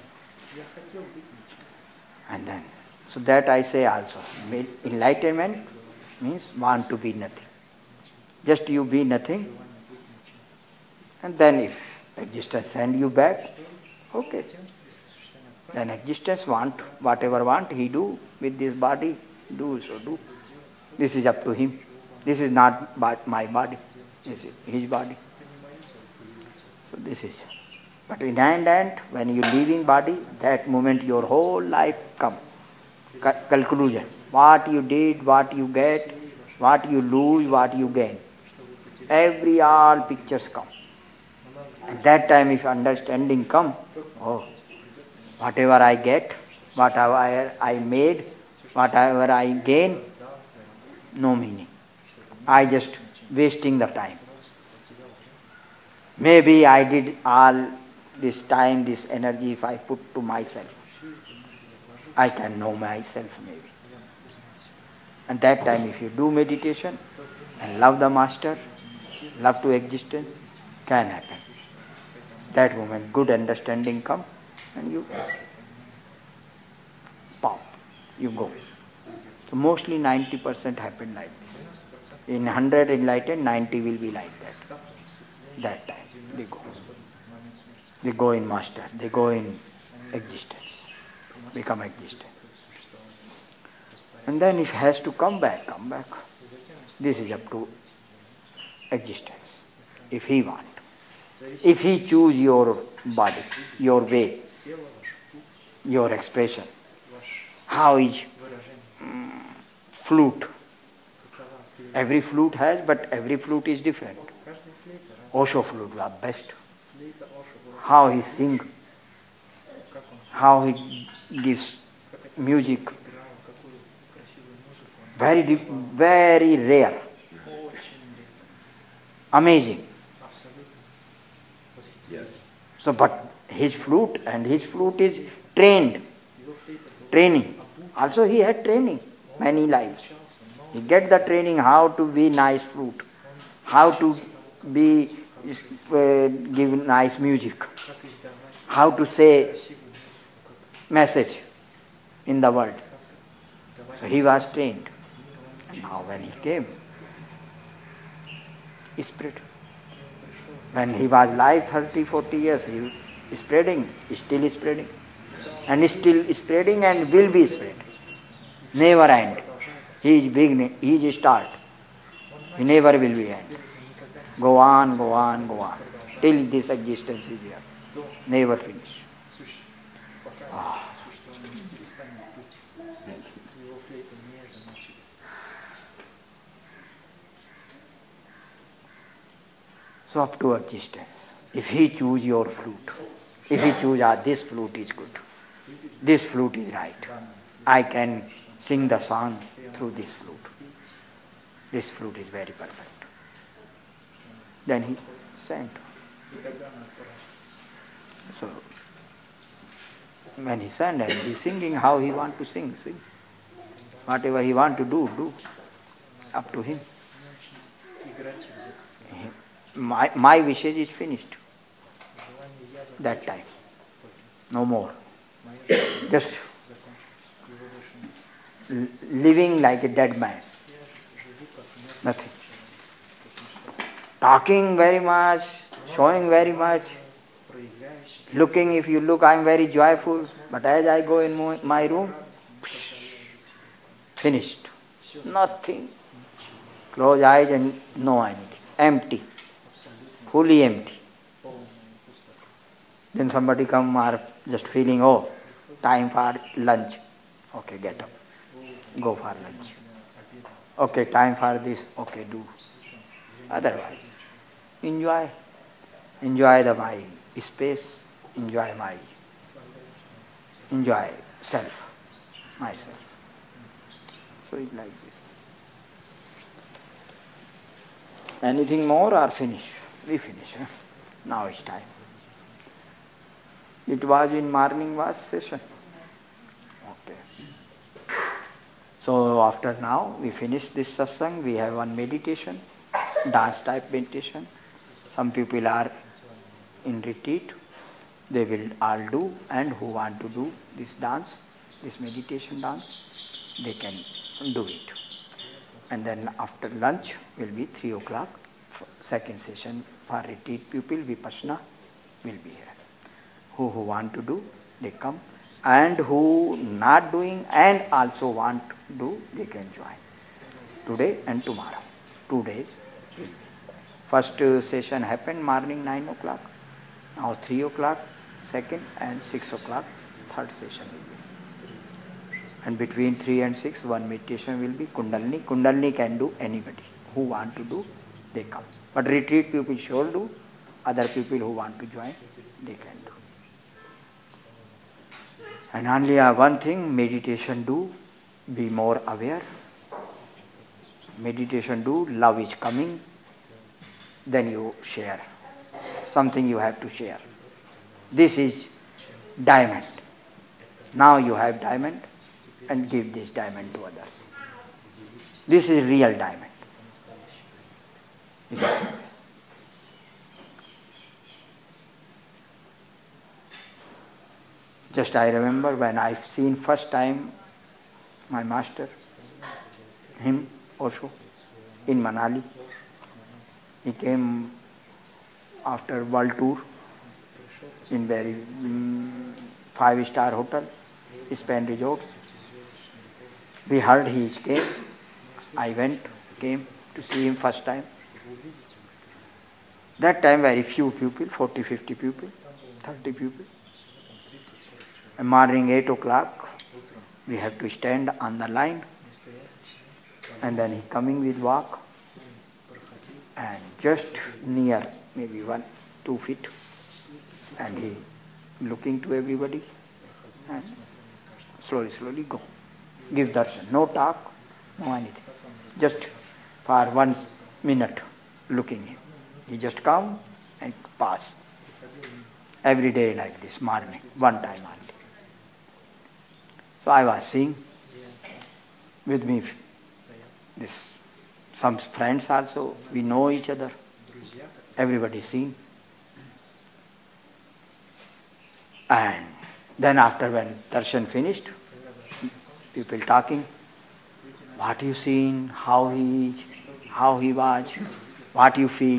And then, so that I say also, enlightenment means want to be nothing. Just you be nothing, and then if existence send you back, okay. Then existence want, whatever want, he do with this body, do so do. This is up to him. This is not my body, this is his body. So this is. But in end, when you leaving body, that moment your whole life come. Conclusion. What you did, what you get, what you lose, what you gain. All pictures come. At that time if understanding come, whatever I get, whatever I made, whatever I gain, no meaning. I just wasting the time. Maybe I did all this time, this energy, if I put to myself, I can know myself maybe. And that time if you do meditation and love the master, love to existence, can happen. That moment good understanding come and you pop, you go. So mostly 90% happen like this. In 100 enlightened, 90 will be like that. That time they go. They go in master, they go in existence, become existence. And then if he has to come back, come back. This is up to existence. If he want. If he choose your body, your way, your expression. How is flute? Every flute has, but every flute is different. Osho flute was best. How he sing, how he gives music. Very rare. Amazing. Yes. So, but his flute is training. Also he had training, many lives. He get the training how to be nice flute, how to be give nice music, how to say message in the world. So he was trained. And now when he came, he spread. When he was alive 30, 40 years, he is spreading, still spreading. And still spreading and will be spread. Never end. He is beginning, he is start. He never will be end. Go on, go on, go on. Till this existence is here. Never finish. Ah. So up to existence. If he choose your flute, if he choose, this flute is good, this flute is right, I can sing the song through this flute. This flute is very perfect. Then he sent. So when he sang and he's singing how he want to sing. Whatever he want to do. Up to him. My wishes is finished. That time. No more. Just living like a dead man. Nothing. Talking very much, showing very much. Looking, if you look, I am very joyful. But as I go in my room, finished. Nothing. Close eyes and no anything. Empty. Fully empty. Then somebody come or just feeling, oh, time for lunch. Okay, get up. Go for lunch. Okay, time for this. Okay, do. Otherwise, enjoy. Enjoy my space. Enjoy self. Myself. So it's like this. Anything more or finish? We finish. Now it's time. It was in morning was session. Okay. So after now we finish this satsang. We have one meditation, dance type meditation. Some people are in retreat. They will all do, and who want to do this dance, this meditation dance, they can do it. And then after lunch will be 3 o'clock. Second session for retreat people, Vipassana will be here. Who want to do, they come. And who not doing and also want to do, they can join. Today and tomorrow. 2 days will be. First session happened morning 9 o'clock. Now 3 o'clock, second, and 6 o'clock, third session will be. And between 3 and 6, one meditation will be Kundalini. Kundalini can do anybody. Who want to do, they come. But retreat people sure do. Other people who want to join, they can do. And only one thing, meditation do, be more aware. Meditation do, love is coming. Then you share. Something you have to share. This is diamond. Now you have diamond and give this diamond to others. This is real diamond. Just I remember when I've seen first time my master, him, Osho, in Manali. He came after world tour in very 5-star hotel, Spain resorts. We heard he came. I came to see him first time. That time very few people, 40, 50 people, 30 people. And morning 8 o'clock, we have to stand on the line. And then he coming with walk. And just near, maybe 1-2 feet. And he looking to everybody. And slowly go. Give darshan. No talk, no anything. Just for 1 minute looking him. He just come and pass. Every day like this, morning, one time only. So I was seeing with me some friends also, we know each other. Everybody seen. And then after when darshan finished, people talking, what you seen, how he is, how he was, what you feel.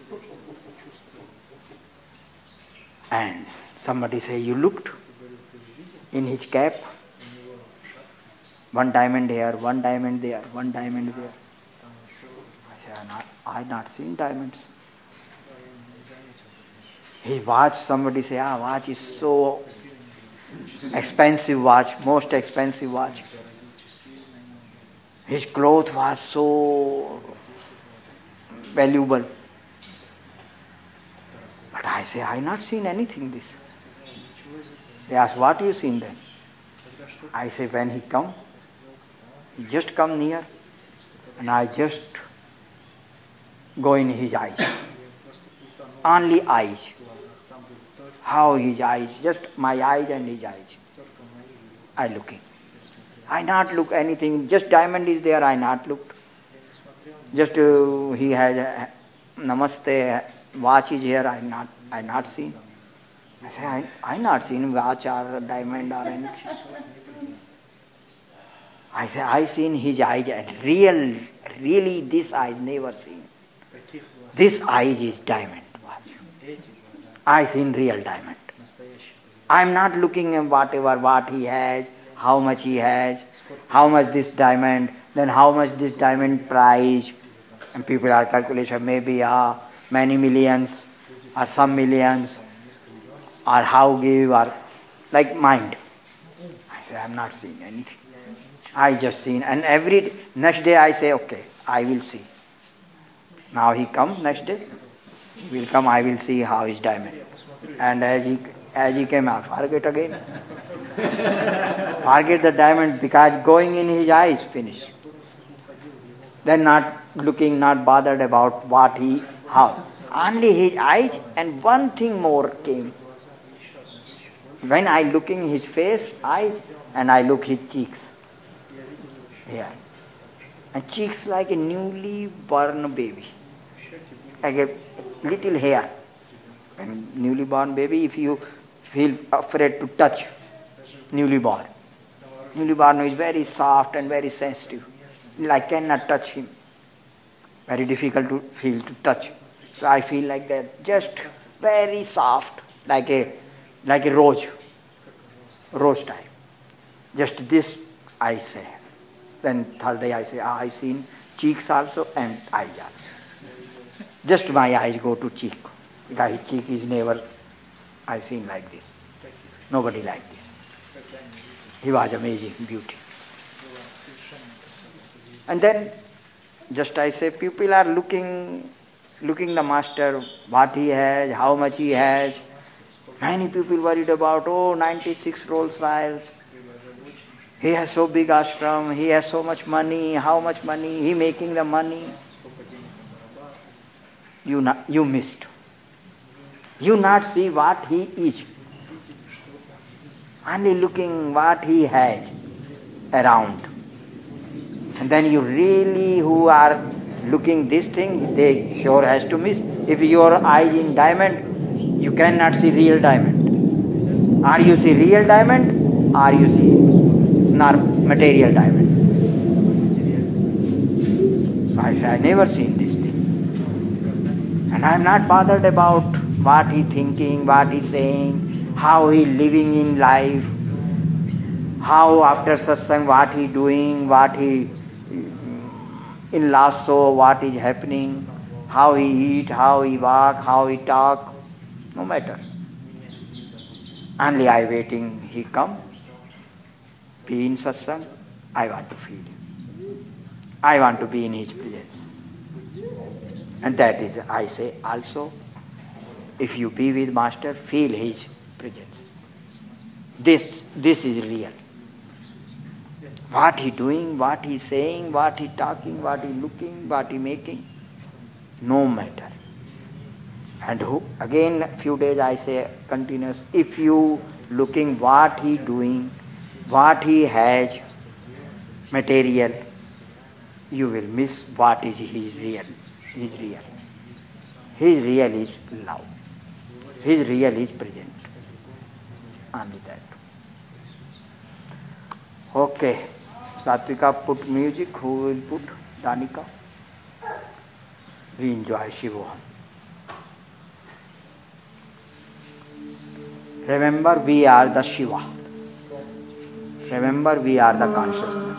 And somebody say, you looked in his cap, 1 diamond here, 1 diamond there, 1 diamond there. I say, I not seen diamonds. His watch, somebody say, watch is so expensive watch, most expensive watch. His cloth was so valuable. But I say, I not seen anything this. They ask, what you seen then? I say, when he just come near, and I just go in his eyes. Only eyes. How his eyes, just my eyes and his eyes. I looking. I not look anything, just diamond is there, I not looked. Just he has namaste, watch is here, I not seen. I say, I not seen watch or diamond or anything. I say, I seen his eyes and really this eyes never seen. This eyes is diamond. I seen real diamond. I am not looking at what he has, how much he has, how much this diamond, then how much this diamond price. And people are calculation, maybe many millions or some millions or how give or like mind. I say, I am not seeing anything. I just seen, and next day I say, okay, I will see. Now he come next day, he will come, I will see how is diamond. And as he came out, forget again. Forget the diamond because going in his eyes, finish. Then not looking, not bothered about how. Only his eyes, and one thing more came. When I looking his face, eyes, and I look his cheeks. Here. And cheeks like a newly born baby. Like a little hair. And newly born baby, if you feel afraid to touch newly born is very soft and very sensitive. I cannot touch him. Very difficult to feel to touch. So I feel like that, just very soft, like a rose type. Just this I say. Then third day I say, I seen cheeks also and eyes also. Just my eyes go to cheek. Because his cheek is never I seen like this. Nobody like this. He was amazing beauty. And then just I say, people are looking the master, what he has, how much he has. Many people worried about, 96 Rolls Royals. He has so big ashram, he has so much money, how much money, he making the money. You missed. You not see what he is. Only looking what he has around. And then you really who are looking this thing, they sure has to miss. If your eyes in diamond, you cannot see real diamond. Or you see real diamond, or you see material diamond. So I say, I never seen this thing. And I am not bothered about what he thinking, what he saying, how he living in life, how after satsang, what he doing, what he in last show, what is happening, how he eat, how he walk, how he talk, no matter. Only I waiting, he come, be in satsang, I want to feel him. I want to be in his presence. And that is, I say also, if you be with master, feel his presence. This is real. What he doing, what he saying, what he talking, what he looking, what he making, no matter. And who, again few days I say continuous, if you looking what he doing, what he has, material, you will miss what is his real. His real. His real is love. His real is present. Only that. Okay. Satvika put music. Who will put? Danika. We enjoy Shivoham. Remember, we are the Shiva. Remember, we are the consciousness.